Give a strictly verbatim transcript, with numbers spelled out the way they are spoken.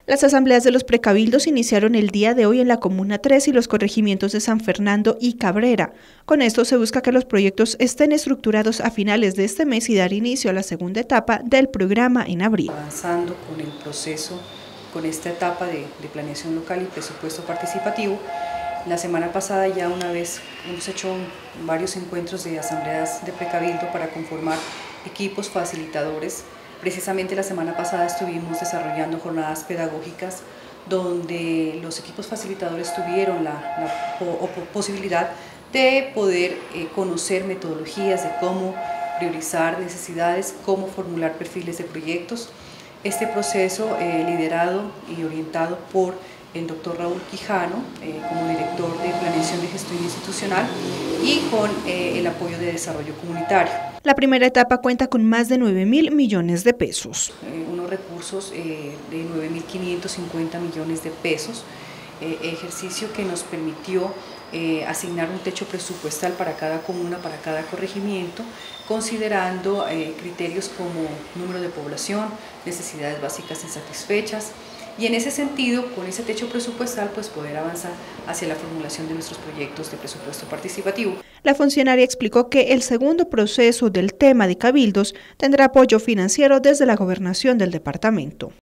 Las asambleas de los precabildos iniciaron el día de hoy en la Comuna tres y los corregimientos de San Fernando y Cabrera. Con esto se busca que los proyectos estén estructurados a finales de este mes y dar inicio a la segunda etapa del programa en abril. Avanzando con el proceso, con esta etapa de, de planeación local y presupuesto participativo. La semana pasada ya una vez hemos hecho varios encuentros de asambleas de precabildo para conformar equipos facilitadores. Precisamente la semana pasada estuvimos desarrollando jornadas pedagógicas donde los equipos facilitadores tuvieron la, la po posibilidad de poder eh, conocer metodologías de cómo priorizar necesidades, cómo formular perfiles de proyectos. Este proceso eh, liderado y orientado por el doctor Raúl Quijano eh, como director de Planeación de Gestión Institucional y con eh, el apoyo de desarrollo comunitario. La primera etapa cuenta con más de nueve mil millones de pesos. Eh, unos recursos eh, de nueve mil quinientos cincuenta millones de pesos, eh, ejercicio que nos permitió eh, asignar un techo presupuestal para cada comuna, para cada corregimiento, considerando eh, criterios como número de población, necesidades básicas insatisfechas, y en ese sentido, con ese techo presupuestal, pues poder avanzar hacia la formulación de nuestros proyectos de presupuesto participativo. La funcionaria explicó que el segundo proceso del tema de cabildos tendrá apoyo financiero desde la gobernación del departamento.